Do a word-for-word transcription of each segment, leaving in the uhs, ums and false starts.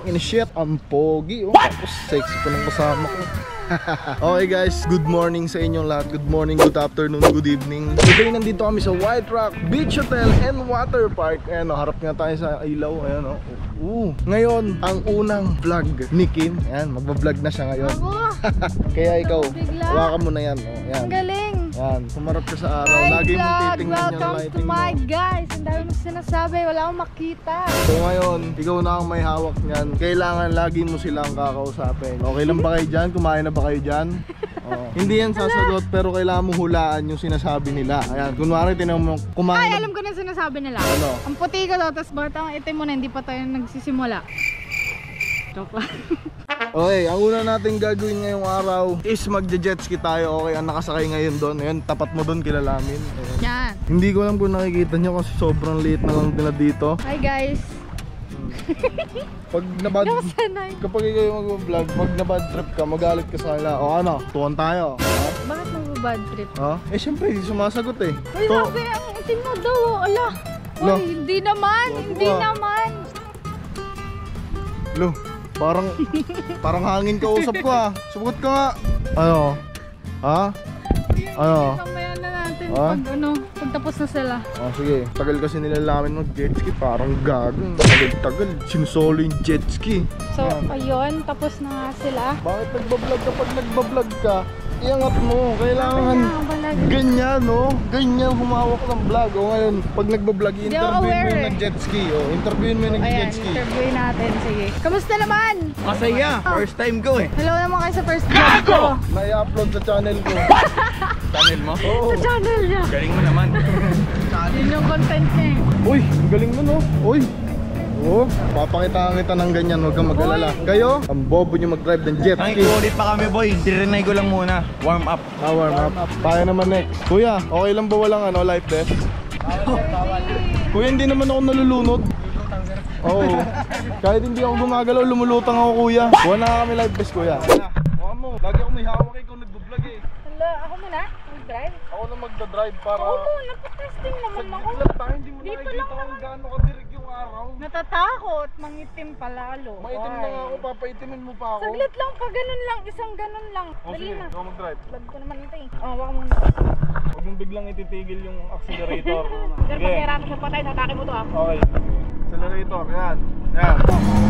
in shit, ang pogi. Oh, tapos sexy pa ng kasama ko. Okay guys, good morning sa inyong lahat. Good morning, good afternoon, good evening. Today nandito kami sa White Rock Beach Hotel and Water Park. Ayan o, harap nga tayo sa ilaw. Ayan o. Uh, ngayon, ang unang vlog ni Kim. Ayan, magbablog na siya ngayon. Kaya ikaw, hawakan mo na yan. O, ayan. Ang galing. Ayan, sumarap ka sa araw. Hi Lagi vlog, mong titingnan yung welcome to lighting mo. my guys. Ang dami mong sinasabi, wala akong makita. So ngayon, ikaw na ang may hawak niyan. Kailangan lagi mo silang kakausapin. Okay lang ba kayo dyan? Kumain na ba kayo dyan? Oh. Hindi yan sasagot, pero kailangan mong hulaan yung sinasabi nila. Ayan, kunwari tinanong mo, kumain Ay, na... alam ko na sinasabi nila. Ano? Ang puti ko daw, tapos bakit ang itim mo na, hindi pa tayo nagsisimula. Joke lang. Okay, ang una natin gagawin ngayong araw is magje-jetski tayo. Okay, ang nakasakay ngayon doon. Ayan, tapat mo doon, kilalamin. Ayan. Yan. Hindi ko alam kung nakikita nyo kasi sobrang liit na lang nila dito. Hi guys. Pag nabad, Nakasanay. kapag ikaw yung mag-vlog, pag nabad trip ka, magalit ka sa kanila. O ano, tuwan tayo. Ha? Bakit mag-bad trip? Ha? Eh syempre, hindi sumasagot eh. Uy, To- sabi, ang itim mo daw. Ala. Lo. Uy, hindi naman. Wag Hindi ba? naman. Lo, parang, parang hangin ka usap ko ah. Sumagot ka nga. Ano? Ha? Ano? Mamaya na natin Ah? pag ano, pag tapos na sila. Oh, sige. Tagal kasi nila namin mag-jetski. Parang gago. Tagal-tagal. Sinusolo yung jetski. So, ayun, tapos na nga sila. Bakit nagbablog ka? Pag nagbablog ka, iangat mo. Kailangan ganyan, no? Ganyan humawak ng vlog. O ngayon, pag nagbablog, Hindi ako interviewin mo aware yung eh. nag-jetski. O, interviewin mo yung Ayan, nag-jetski. interview natin. Sige. Kamusta naman? Masaya! First time ko eh. Hello naman kayo sa first vlog ko. Nai-upload sa channel ko. Channel mo? Oo. Sa channel niya. Galing mo naman. Yun yung content niya eh. Uy, ang galing mo, no? Uy. Oo, papakita kita ng ganyan, huwag kang mag-alala. Kayo, ang bobo nyo mag-drive ng jet ski. Nakikulit pa kami boy. Dirinay ko lang muna. Warm up. Ah, warm up. Tayo naman next. Kuya, okay lang ba walang ano, life vest? Kuya, hindi naman ako nalulunod. Oo. Kahit hindi ako gumagalaw, lumulutang ako kuya. Kuha na kami life vest kuya. Kuha mo, lagi ako may hawak eh kung nagbablog eh. Hello, ako muna? Mag-drive? Ako na magdadrive para... Oo mo, nagpa-testing naman ako. Saglit lang tayo, hindi mo Di pa nakikita lang kung gaano kadirig yung araw. Natatakot, mangitim palalo. Maitim na nga ako, papaitimin mo pa ako. Saglit lang, pa ganun lang, isang ganun lang. O Dali sige, na. ikaw mag-drive. Vlog ko naman ito eh. Oh, waka muna. Huwag mong biglang ititigil yung accelerator. Pero pag nahirapan sa patay, natake mo to ah. Okay. Accelerator, yan. Yan.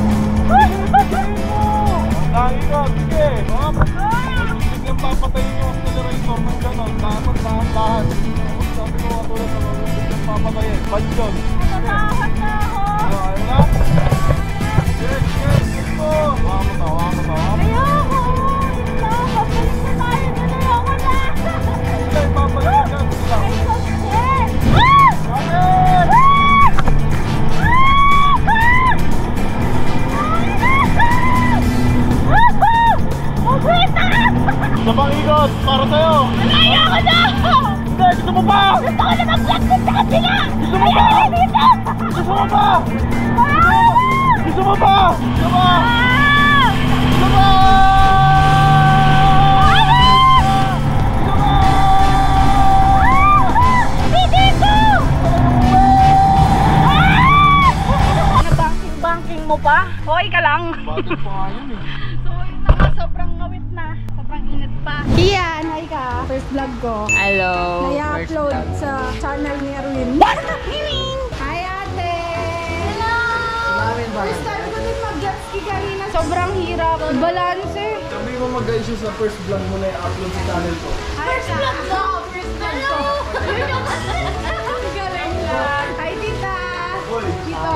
Tangi ka, sige. Huwag mong biglang papatayin yung accelerator ng gano'n. Dapat dahan-dahan. Sabi ko katulad na huwag mong biglang papatayin. Bad yun. Natatakot na ako. Ayun na. Yes, yes, yes mo. Hawa mo to, hawa mo to. Ayoko. Ayoko. Balik na tayo. Ayoko na. Sige, papatayin ka. Sige lang. Yes. Bakit? Sabang ikot, para sa'yo! Ayoko na! Hindi, gusto mo pa! Gusto ko na mag-vlog dun sa kabila! Gusto mo pa! Gusto mo pa! Gusto mo pa! Gusto mo! Gusto mo! Banking-banking mo pa? Hoy ka lang! Bakit pa nga yun eh? So yun na nga, sobrang ngawit na. Sobrang init pa. Iyan, hi ka. First vlog ko. Hello. Naya-upload sa channel ni Erwin. Hi ate! Hello! First time ko din mag-jet ski kanina. Sobrang hirap. Balance eh. Sabi mo mag-guys siya sa first vlog mo na i-upload sa channel ko. First vlog ko! First vlog ko! Galing lang. Hi tita! Tito!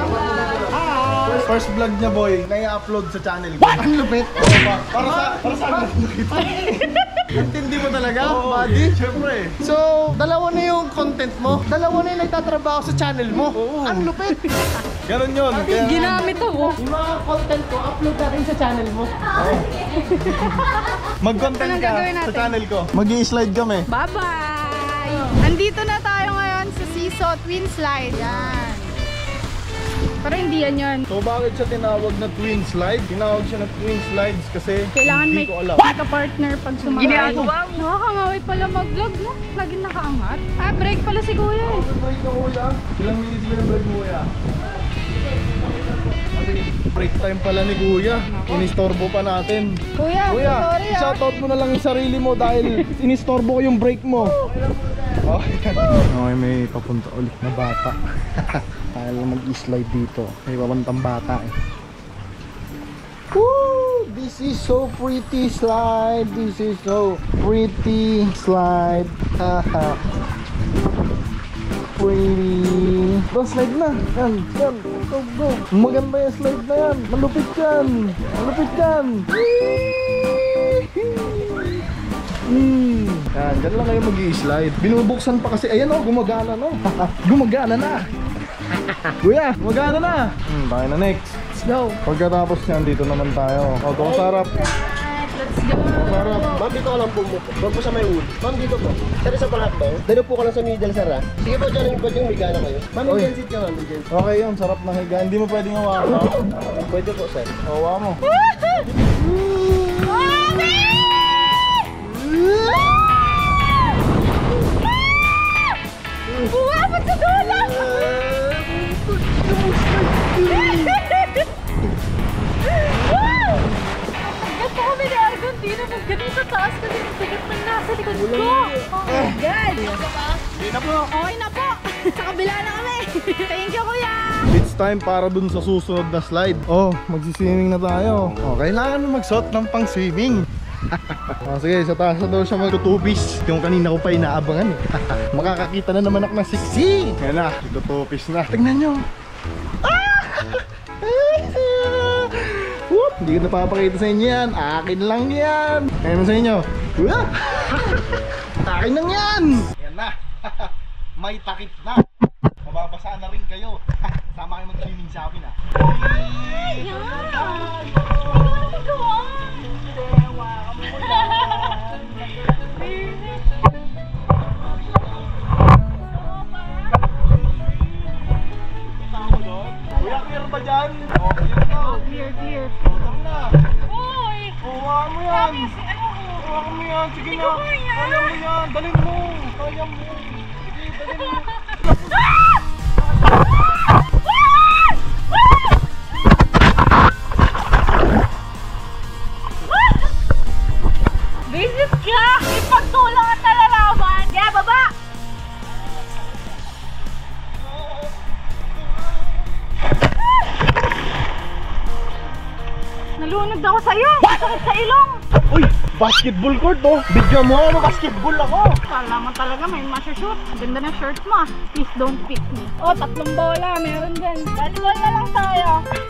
First vlog niya boy, na i-upload sa channel ko. Ang lupit! Oo ba? Para sa, para sa akin nakita. Intindi mo talaga, buddy? Siyempre. So, dalawa na yung content mo. Dalawa na yung nagtatrabaho sa channel mo. Oo. Ang lupit. Ganon yun. Kaya, Ginamit ako. Yung mga content ko, upload na rin sa channel mo. mag-content Anong ka gagawin sa natin? channel ko. Mag-i-slide kami. Bye-bye! Andito na tayo ngayon sa Seesaw Twin Slide. Yan. Pero hindi yan yun. So bakit siya tinawag na twin slide? Tinawag siya na twin slides kasi Kailangan hindi may, ko alam. may ka-partner pag sumakay. Nakakangaway pala mag-vlog, no? Laging nakaangat. Ah, break pala si kuya eh. Break na kuya. Ilang minutes ba yung break mo kuya? Break time pala ni Kuya. Inistorbo pa natin. Kuya, Kuya, sorry ah. shoutout mo na lang yung sarili mo dahil inistorbo ko yung break mo. Okay. Okay, may papunta ulit na bata. Kaya lang mag-slide dito. May papuntang bata eh. Woo! This is so pretty slide. This is so pretty slide. Haha. Pretty. Go, slide na. Yan, yan. Go, go. Maganda yung slide na yan. Malupit yan. Malupit yan. Hmm. Yan, dyan lang kayo mag-i-slide. Binubuksan pa kasi. Ayan o, gumagana no. Gumagana na. Kuya, gumagana na. Hmm, tayo na next. Let's go. Pagkatapos niyan, dito naman tayo. O, doon sarap. Let's go. Sarap. Ma'am, dito ka lang po mo. Huwag po sa may wood. Ma'am, dito po. Sir, sa palakbaw. Dalo po ka lang sa middle, sir, ha? Sige po, dyan yung pwede yung migana kayo. Ma'am, Oy. may seat ka, ma'am. May seat. Okay yun, sarap na higa. Hindi mo pwedeng hawakan. Pwede po, sir. Hawa mo. Buwabot sa dulo! Tagat po kami ni Argentina. Naggaling sa taas kasi yung tagat na nasa likod ko. Oh my God! Hindi na po. Okay na po! Sa kabila na kami! Thank you, Kuya! It's time para dun sa susunod na slide. Oh, magsiswimming na tayo. Oh, kailangan mo magsuot ng pang swimming. Oh, sige, sa taas na daw siya magtutupis. Yung kanina ko pa inaabangan eh. Makakakita na naman ako ng siksi. Yan na, tutupis na. Tingnan nyo. Ah! Whoop, hindi ko napapakita sa inyo yan. Akin lang yan. Kaya sa inyo. Whoop! Akin lang yan. Yan na. May takip na. Mababasa na rin kayo. Sama kayo mag-swimming sa amin ah. Yan! Hindi ko na magawa! Kuya, clear ba dyan? Oh, clear na. Clear, clear. Bottom na. Uy! Kuha mo yan. Kuha mo yan. Sige na. Kaya mo yan. Dalhin mo. Kaya mo. Sige, dalhin mo. Visit ka! Ipagtulong at nalalaman! Kaya baba! Nalunod ako sa'yo! Sakit sa ilong! Uy! Basketball court oh! Bigyan mo ako! Basketball ako! Kala mo talaga may masyashoot. Ganda ng shirt mo ah. Please don't pick me. Oh, tatlong bola. Meron dyan. Volleyball na lang tayo.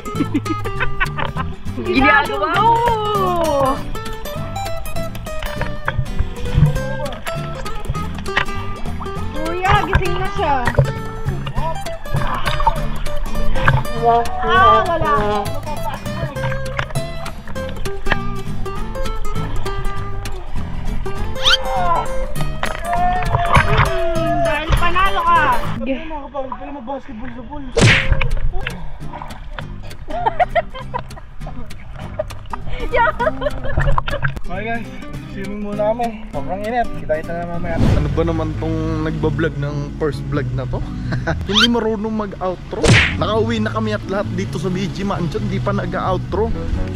Ginagawa mo! Kuya, gising na siya. Ah, wala. Hmm, dahil panalo ka. Nakakapagod pala mag-basketball sa pool. Okay guys, swimming muna kami. Sobrang init. Kita-kita na mamaya. Ano ba naman tong nagbablog ng first vlog na to? Hindi marunong mag-outro. Nakauwi na kami at lahat dito sa B G Mansion. Hindi pa nag-outro.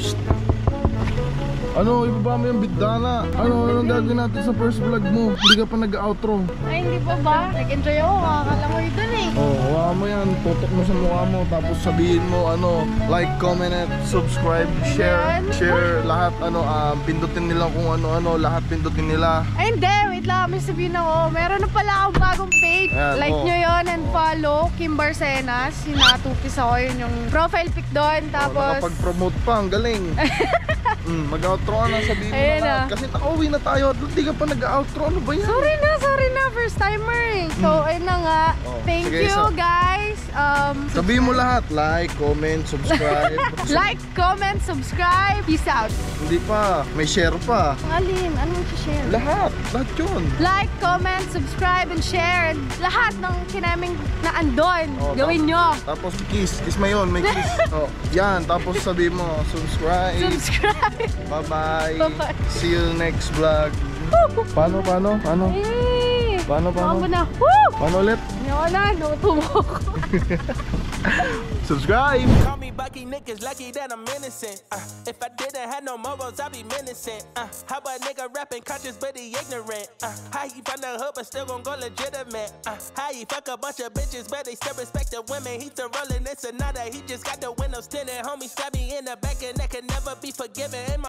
Ano, ibaba mo yung bigdala. Ano, anong gagawin natin sa first vlog mo? Hindi ka pa nag-outro. Ay, hindi pa ba? Nag-enjoy ako. Makakalangoy dun eh. Oh, hawa mo yan. Tutok mo sa mukha mo. Tapos sabihin mo, ano, like, comment, and subscribe, share, Yan. share, lahat, ano, ah, pindutin nila kung ano-ano, lahat pindutin nila. Ay, hindi. Wait lang. May sabihin ako. Meron na pala akong bagong page. Ayan, like oh. nyo yon and follow. Kim Barcenas. Sinatupis ako yun yung profile pic doon. Oh, Tapos... nakapag-promote pa, ang galing. mm, mag-outro ka na, sabihin mo Ayan na lahat. na. Kasi nakauwi na tayo at hindi ka pa nag-outro. Ano ba yan? Sorry na, sorry na. First timer eh. So, ayun na nga. Oh, Thank sige, you, so- guys. Um, Sabihin mo lahat. Like, comment, subscribe. like, comment, subscribe. Peace out. Hindi pa. May share pa. Alin, anong share? Lahat. Lahat yun. Like, comment, subscribe, and share. And lahat ng kinaming na andon. Oh, Gawin tap- nyo. Tapos kiss. Kiss mo yun. May kiss. Oh, yan. Tapos sabihin mo, subscribe. Subscribe. Bye-bye. Bye-bye. See you next vlog. Paano, paano? Paano? Eh, Paano, paano? Ako na. Woo! Paano ulit? Hindi ako na. Nautumo ko. Subscribe! Call me Bucky, niggas lucky that I'm innocent. Uh, if I didn't have no morals, I'd be menacing. Uh, how a nigga rapping conscious but he ignorant? Uh, how he from the hood but still gon' go legitimate? Uh, how he fuck a bunch of bitches but they still respect the women? He still rolling this Sonata, he just got the windows tinted. Homie stab me in the back and that can never be forgiven. In my